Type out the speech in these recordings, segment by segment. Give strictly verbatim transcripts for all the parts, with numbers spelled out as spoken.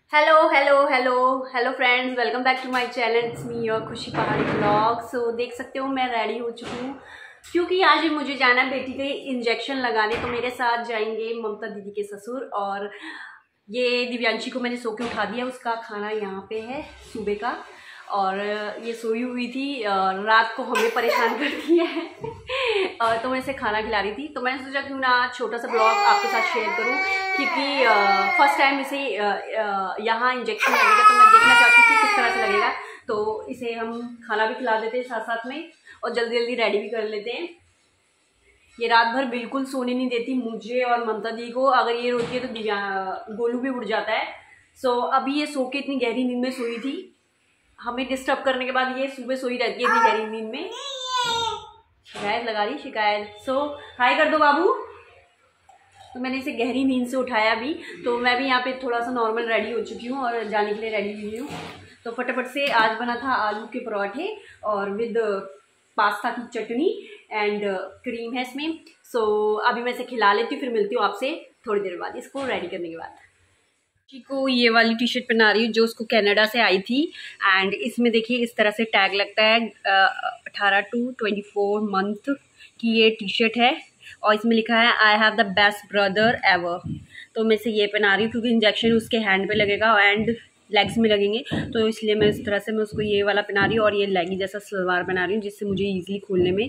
Hello hello hello hello friends, welcome back to my channel. It's me your Khushi Pahadi blog. सो देख सकते हो मैं ready हो चुकी हूँ क्योंकि आज मुझे जाना है बेटी के इंजेक्शन लगाने। तो मेरे साथ जाएंगे ममता दीदी के ससुर, और ये दिव्यांशी को मैंने सो के उठा दिया। उसका खाना यहाँ पे है सुबह का, और ये सोई हुई थी, रात को हमें परेशान कर दिया है। तो मैं इसे खाना खिला रही थी, तो मैंने सोचा क्यों ना छोटा सा ब्लॉग आपके साथ शेयर करूं, क्योंकि फर्स्ट टाइम इसे यहाँ इंजेक्शन लगेगा, तो मैं देखना चाहती थी किस तरह से लगेगा। तो इसे हम खाना भी खिला देते हैं साथ साथ में, और जल्दी जल्दी रेडी भी कर लेते हैं। ये रात भर बिल्कुल सोने नहीं देती मुझे और ममता दी को। अगर ये रोती है तो दिव्या गोलू भी उड़ जाता है। सो अभी ये सो के इतनी गहरी नींद में सोई थी, हमें डिस्टर्ब करने के बाद ये सुबह सोई रहती है इतनी गहरी नींद में। शिकायत लगा रही शिकायत। सो हाय कर दो बाबू। तो मैंने इसे गहरी नींद से उठाया अभी। तो मैं भी यहाँ पे थोड़ा सा नॉर्मल रेडी हो चुकी हूँ और जाने के लिए रेडी हुई हूँ। तो फटाफट से आज बना था आलू के पराठे और विद पास्ता की चटनी एंड क्रीम है इसमें। सो अभी मैं इसे खिला लेती हूँ, फिर मिलती हूँ आपसे थोड़ी देर बाद इसको रेडी करने के बाद। को ये वाली टी शर्ट पहना रही हूँ जो उसको कनाडा से आई थी, एंड इसमें देखिए इस तरह से टैग लगता है। अठारह टू ट्वेंटी फोर मंथ की ये टी शर्ट है, और इसमें लिखा है I have the best brother ever. तो मैं इसे ये पहना रही हूँ क्योंकि इंजेक्शन उसके हैंड पे लगेगा एंड लेग्स में लगेंगे, तो इसलिए मैं इस तरह से मैं उसको ये वाला पहना रही हूँ, और ये लेगी जैसा सलवार पहना रही हूँ जिससे मुझे ईजिली खोलने में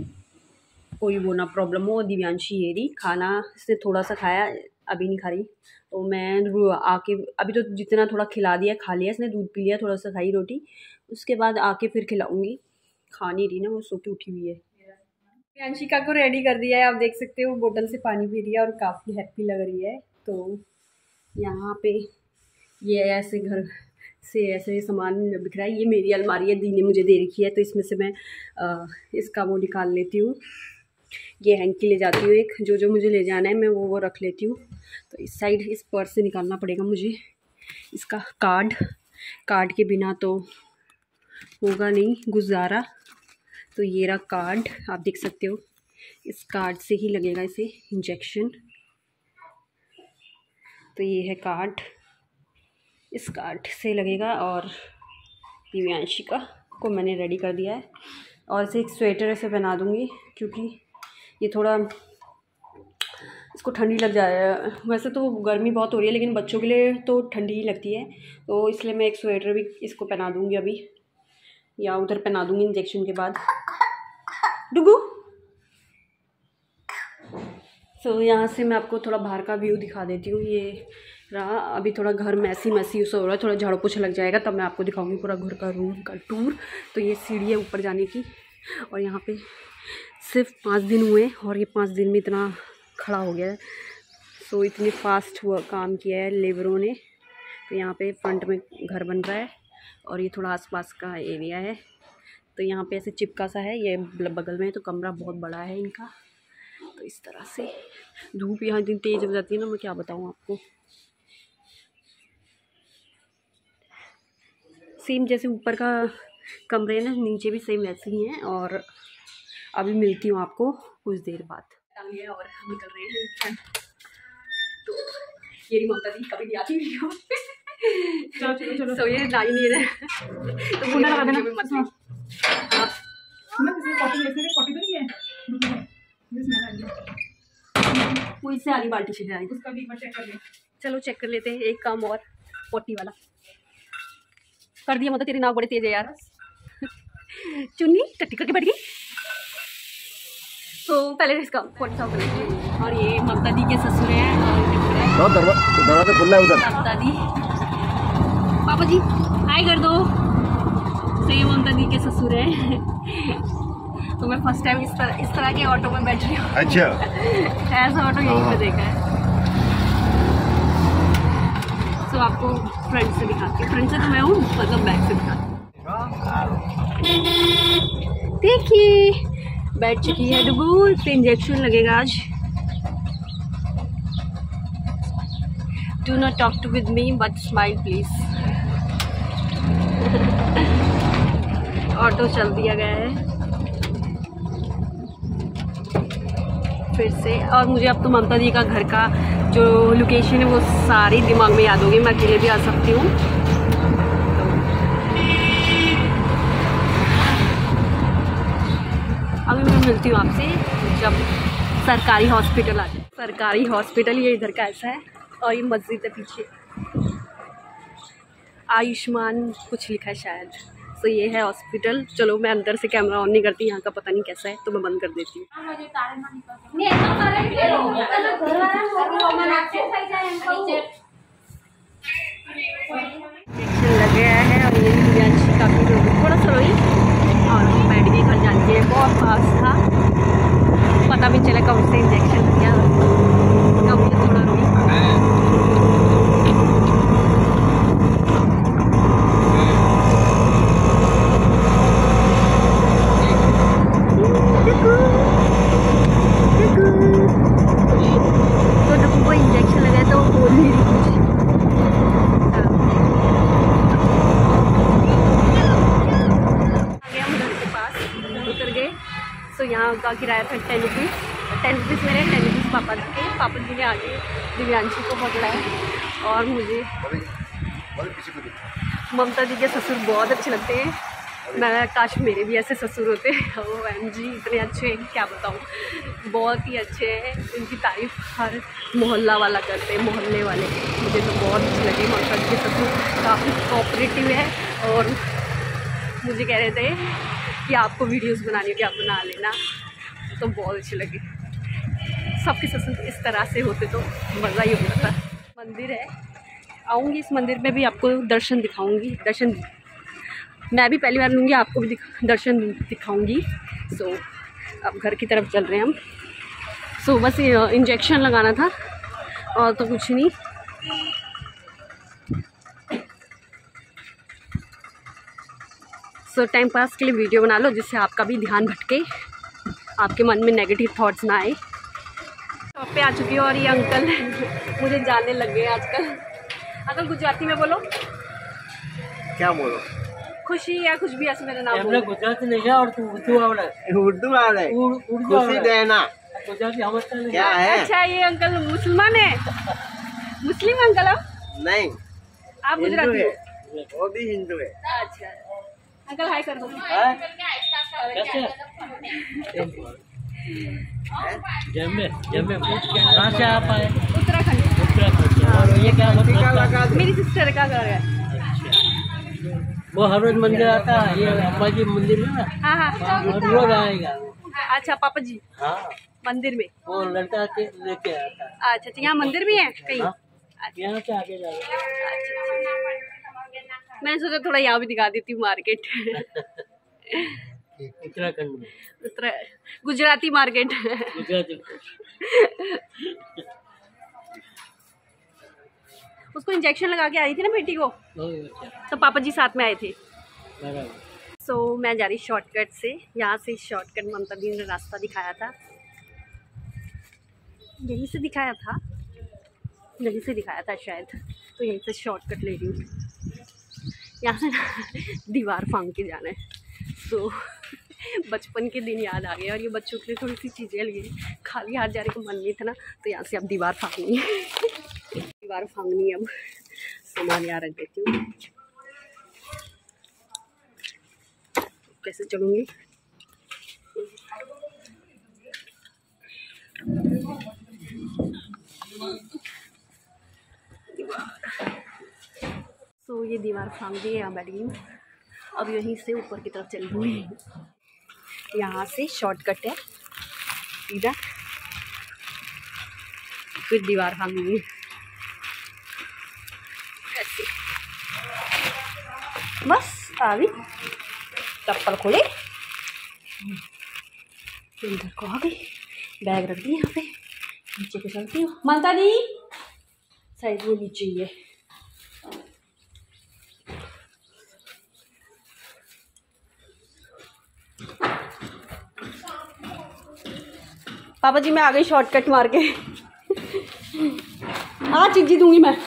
कोई वो ना प्रॉब्लम हो। दिव्यांशी ये रही खाना इसने थोड़ा सा खाया, अभी नहीं खा रही। तो मैं आके अभी तो जितना थोड़ा खिला दिया खा लिया इसने, दूध पी लिया, थोड़ा सा खाई रोटी, उसके बाद आके फिर खिलाऊंगी। खा नहीं रही ना, वो सो के उठी हुई है। दिव्यांशिका को रेडी कर दिया है, आप देख सकते हो बोतल से पानी पी रही है और काफ़ी हैप्पी लग रही है। तो यहाँ पे ये ऐसे घर से ऐसे सामान बिक रहा है। ये मेरी अलमारी है, दी ने मुझे दे रखी है, तो इसमें से मैं आ, इसका वो निकाल लेती हूँ। ये हैंकी ले जाती हूँ एक, जो जो मुझे ले जाना है मैं वो वो रख लेती हूँ। तो इस साइड इस पर्स से निकालना पड़ेगा मुझे इसका कार्ड। कार्ड के बिना तो होगा नहीं गुजारा। तो ये रहा कार्ड, आप देख सकते हो, इस कार्ड से ही लगेगा इसे इंजेक्शन। तो ये है कार्ड, इस कार्ड से लगेगा। और दिव्यांशिका को मैंने रेडी कर दिया है, और इसे एक स्वेटर ऐसे पहना दूँगी क्योंकि ये थोड़ा इसको ठंडी लग जाए। वैसे तो गर्मी बहुत हो रही है, लेकिन बच्चों के लिए तो ठंडी ही लगती है, तो इसलिए मैं एक स्वेटर भी इसको पहना दूँगी अभी, या उधर पहना दूँगी इंजेक्शन के बाद। डुगू। सो यहाँ से मैं आपको थोड़ा बाहर का व्यू दिखा देती हूँ। ये रहा, अभी थोड़ा घर मैसी मैसी सा हो रहा है, थोड़ा झाड़ू पोछा लग जाएगा तब मैं आपको दिखाऊंगी पूरा घर का रूम का टूर। तो ये सीढ़ी है ऊपर जाने की, और यहाँ पे सिर्फ पाँच दिन हुए और ये पाँच दिन में इतना खड़ा हो गया है। सो इतने फास्ट हुआ काम किया है लेबरों ने। तो यहाँ पे फ्रंट में घर बन रहा है, और ये थोड़ा आसपास का एरिया है। तो यहाँ पे ऐसे चिपका सा है, ये बगल में, तो कमरा बहुत बड़ा है इनका। तो इस तरह से धूप यहाँ इतनी तेज़ हो जाती है ना, मैं क्या बताऊँ आपको। सेम जैसे ऊपर का कमरे ना, नीचे भी सेम वैसे ही हैं। और अभी मिलती हूँ आपको कुछ देर बाद। और हम निकल रहे हैं। तो ये ममता दी कभी नहीं आती वीडियो। चलो चलो चलो। सो ये नाई नहीं है तो मुंडा लगा देना मत। हां मैं किसी कॉपी लेके गई, कॉपी तो नहीं है वो इससे आधी बाल्टी से आई, उसका भी एक बार चेक कर ले। चलो चेक कर लेते हैं। एक काम और, पोटी वाला कर दिया। मतलब तेरी नाक बड़े तेज है यार। चुन्नी टट्टी करके बैठ गई। तो पहले इसका फोटो साफ कर लेते। और ये ममता दी के ससुर हैं, और दरवाजा खुला है उधर। ममता दी पापा जी हाय कर दो। सही ममता दी के ससुर हैं। तो मैं फर्स्ट टाइम इस तरह इस तरह के ऑटो में बैठ रही हूँ। अच्छा ऐसा ऑटो यहीं पे देखा है। तो आपको फ्रंट से दिखाती हूँ। फ्रंट से तो मैं हूँ, मतलब बैक से दिखाती हूँ। देखिए बैठ चुकी है डुगू। तो इंजेक्शन लगेगा आज। Do not talk to with me but smile please. Auto चल दिया गया है। फिर से। और मुझे अब तो ममता दी का घर का जो लोकेशन है वो सारी दिमाग में याद होगी, मैं अकेले भी आ सकती हूँ। अभी मैं मिलती हूँ आपसे जब सरकारी हॉस्पिटल आ जाए। सरकारी हॉस्पिटल ये इधर का ऐसा है और ये मस्जिद है पीछे, आयुष्मान कुछ लिखा है शायद। तो ये है हॉस्पिटल। चलो मैं अंदर से कैमरा ऑन नहीं करती, यहाँ का पता नहीं कैसा है, तो मैं बंद कर देती हूँ। इंजेक्शन लग गया है और ये दिव्यांशी काफ़ी थोड़ा सा रोई और हम बैठ गए घर जाके। बहुत पास था, पता भी चला कब से इंजेक्शन लग गया, कब ये थोड़ा रोई। तो यहाँ का किराया था टेन रुपीज़ टेन रुपीज़ मेरे, टेन रुपीज़ पापा के। पापा जी ने आगे दिव्यांशी को पकड़ाया। और मुझे ममता जी के ससुर बहुत अच्छे लगते हैं। मैं काश मेरे भी ऐसे ससुर होते। ओ एम जी इतने अच्छे हैं क्या बताऊँ, बहुत ही अच्छे हैं। इनकी तारीफ़ हर मोहल्ला वाला करते हैं, मोहल्ले वाले। मुझे तो बहुत अच्छे लगे ममता जी के ससुर, काफ़ी कोऑपरेटिव है। और मुझे कह रहे थे कि आपको वीडियोस बनानी होगी, आप बना लेना, तो बहुत अच्छे लगे। सबके ससुर इस तरह से होते तो मज़ा ही होता था। मंदिर है, आऊँगी इस मंदिर में भी आपको दर्शन दिखाऊंगी। दर्शन मैं भी पहली बार लूँगी, आपको भी दर्शन दिखाऊंगी। सो अब घर की तरफ चल रहे हैं हम। सो बस इंजेक्शन लगाना था और तो कुछ नहीं। सो टाइम पास के लिए वीडियो बना लो जिससे आपका भी ध्यान भटके, आपके मन में नेगेटिव थॉट्स ना आए। शॉप पे आ चुकी हूँ और ये अंकल मुझे जानने लग गए आजकल। अंकल गुजराती में बोलो। क्या बोलो? खुशी या कुछ भी ऐसे मेरा नाम बोलो। गुजराती नहीं है और उर्दू आवड़ा है। उर्दू आवड़ा है। खुशी देना गुजराती समझता नहीं क्या है। अच्छा ये अंकल मुसलमान है? मुस्लिम अंकल आप? नहीं, आप गुजराती हो? वो भी हिंदू है। अच्छा अंकल हाय कर दो। जम्मे जम्मे कहाँ से आप आए? उत्तराखंड। उत्तराखंड। और ये क्या मतलब? मेरी सिस्टर का घर है। वो हर रोज मंदिर आता है, ये अम्मा जी मंदिर में ना। हाँ हाँ हर रोज आएगा। अच्छा पापा जी हाँ मंदिर में वो लड़का के लेके आता है। अच्छा अच्छा यहाँ मंदिर भी है कहीं? हाँ? यहाँ से आगे जाएगा। मैं सोचा थोड़ा यहाँ भी दिखा देती हूँ मार्केट। उत्तराखंड में उत्तरा गुजराती मार्केट। गुजराती। उसको इंजेक्शन लगा के आई थी ना बेटी को, तो पापा जी साथ में आए थे। सो so, मैं जा रही शॉर्टकट से। यहाँ से शॉर्टकट ममता दी ने रास्ता दिखाया था, यहीं से दिखाया था यहीं से दिखाया था शायद, तो यहीं से शॉर्टकट ले रही हूँ। यहाँ से ना दीवार फांग के जाना है। तो बचपन के दिन याद आ गए और ये बच्चों के लिए थोड़ी सी चीज़ें लिए, खाली हाथ जाने का मन नहीं था ना, तो यहाँ से अब दीवार फांगनी है। दीवार फांगनी अब सामान यहाँ रख देती हूँ। कैसे चलूँगी? तो ये दीवार फांग दी है, यहाँ बैठ गई हूँ। अब यहीं से ऊपर की तरफ चल रही हूँ। यहाँ से शॉर्टकट है सीधा, फिर दीवार फांगूंगी ऐसे। बस आ गई, चप्पल खोले, इधर को आ गई, बैग रख दी यहाँ पे, नीचे को चलती हूँ। ममता दी साइड में नीचे ही है। पापा जी मैं आ गई शॉर्टकट मार के। हाँ चीजी दूंगी मैं।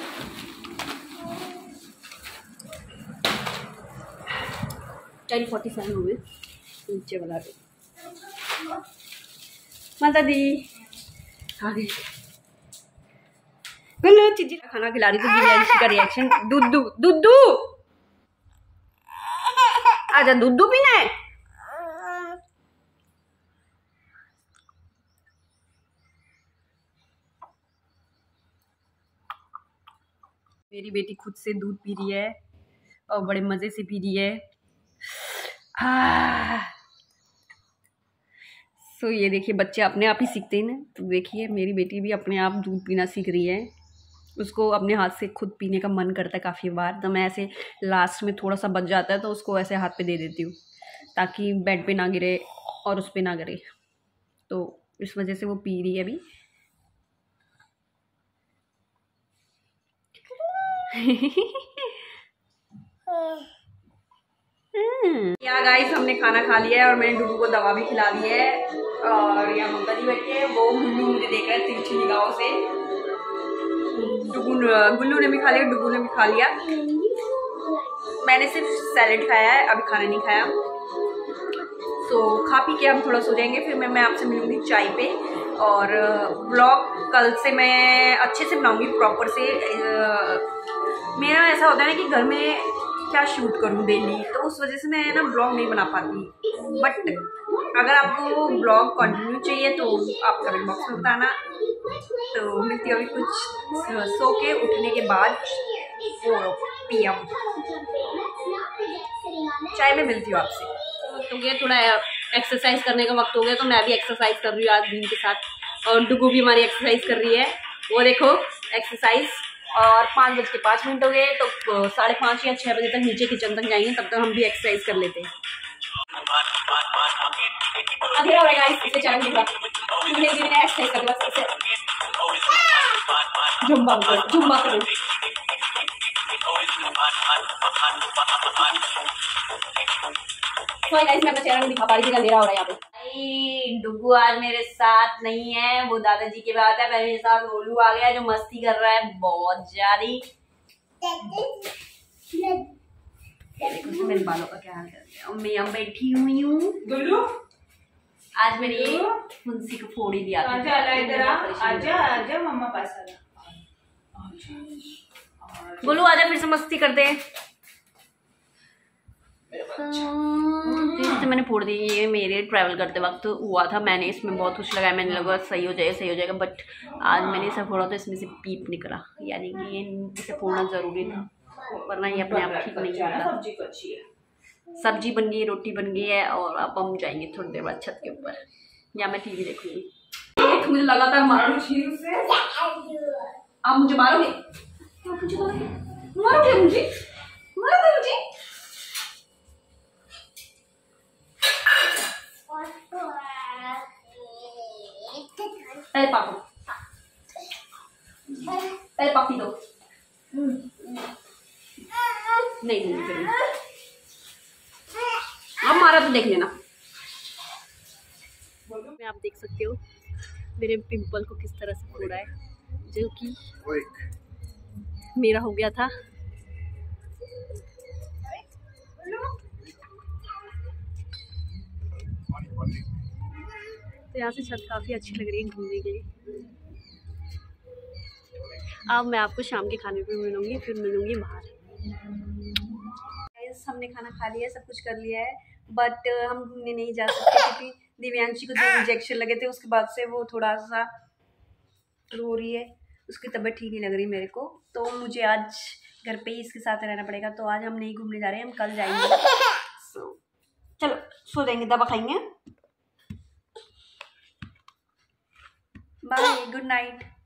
टेन फोर्टी सेवन हो गए नीचे वाला। माता दी गुल्लू चीजी खाना खिला रही थी दिव्यांशी का रिएक्शन। दूधू दूधू आजा, दूधू पीना है। मेरी बेटी खुद से दूध पी रही है और बड़े मजे से पी रही है। सो so, ये देखिए बच्चे अपने आप ही सीखते हैं ना, तो देखिए मेरी बेटी भी अपने आप दूध पीना सीख रही है। उसको अपने हाथ से खुद पीने का मन करता है काफ़ी बार, तो मैं ऐसे लास्ट में थोड़ा सा बच जाता है तो उसको ऐसे हाथ पे दे देती हूँ ताकि बेड पे ना गिरे और उस पे ना गिरे, तो इस वजह से वो पी रही है अभी। यहाँ गाइस हमने खाना खा लिया है और मैंने डुगू को दवा भी खिला दी है और यहाँ मम्मा जी बैठी है, वो गुल्लू मुझे देख रहे हैं तिरछी निगाहों से। डुगू गुल्लू ने भी खा लिया, डुगू ने भी खा लिया। मैंने सिर्फ सैलेड खाया है, अभी खाना नहीं खाया। तो खा पी के हम थोड़ा सो जाएंगे, फिर मैं मैं आपसे मिलूंगी चाय पे। और ब्लॉग कल से मैं अच्छे से बनाऊंगी प्रॉपर से। मेरा ऐसा होता है ना कि घर में क्या शूट करूं डेली, तो उस वजह से मैं ना ब्लॉग नहीं बना पाती। बट अगर आपको ब्लॉग कंटिन्यू चाहिए तो आप कमेंट बॉक्स में बताना। तो मिलती अभी कुछ सो के उठने के बाद फोर पी एम चाय में मिलती हूँ आपसे। तो ये थोड़ा एक्सरसाइज करने का वक्त हो गया, तो मैं भी एक्सरसाइज कर रही हूँ आज दिन के साथ। और डुगू भी हमारी एक्सरसाइज कर रही है, वो देखो एक्सरसाइज। और पाँच बज के पाँच मिनट हो गए, तो साढ़े पाँच या छः बजे तक नीचे किचन तक जाएंगे, तब तक हम भी एक्सरसाइज कर लेते हैं। अंधेरा हो रहा है गाइस, इसलिए चैनल दिख रहा है। मैंने मैंने एक्सरसाइज कर बस ऐसे जुम्बा करो, जुम्बा करो। तो गाइस मैं अपना चेहरा नहीं दिखा पा रही थी, अंधेरा हो रहा है यहाँ पे। डुगू आज मेरे साथ नहीं है, वो दादाजी के बात है। मेरे साथ गोलू आ गया जो मस्ती कर रहा है बहुत ज्यादा। मेरे बालों का क्या हाल कर दिया। मैं यहाँ बैठी हुई हूँ। गोलू आज मेरी फुंसी को फोड़ी दिया। आजा इधर आ, आजा आजा मम्मा पास आ। गोलू आजा, फिर से मस्ती करते हैं। तो मैंने फोड़ दी। ये मेरे ट्रैवल करते वक्त हुआ था, मैंने इसमें बहुत कुछ लगाया, मैंने लगा सही हो जाएगा सही हो जाएगा। बट आज मैंने इसे फोड़ा तो इसमें से पीप निकला, यानी कि ये इसे फोड़ना ज़रूरी था, वरना ये अपने आप ठीक नहीं होता। सब्जी को अच्छी है, सब्जी बन गई, रोटी बन गई है और अब हम जाएंगे थोड़ी देर बाद छत के ऊपर, या मैं टीवी देखूंगी। मुझे लगातार मारो से, आप मुझे मारोगे, मारोगे मुझे, मारोगे मुझे। पहले पापा, पहले पापी दो। नहीं नहीं नहीं, अब मारा तो देख लेना। में आप देख सकते हो मेरे पिंपल को किस तरह से फोड़ा है, जो कि मेरा हो गया था। तो यहाँ से छत काफ़ी अच्छी लग रही है घूमने के लिए। अब मैं आपको शाम के खाने पे मिलूंगी, फिर मिलूंगी बाहर। हमने खाना खा लिया, सब कुछ कर लिया है, बट हम घूमने नहीं जा सकते क्योंकि दिव्यांशी को जो इंजेक्शन लगे थे उसके बाद से वो थोड़ा सा रो रही है, उसकी तबीयत ठीक नहीं लग रही मेरे को। तो मुझे आज घर पे ही इसके साथ रहना पड़ेगा। तो आज हम नहीं घूमने जा रहे हैं, हम कल जाएंगे। so, चलो सो जाएंगे, दवा खाएंगे। Bye, good night.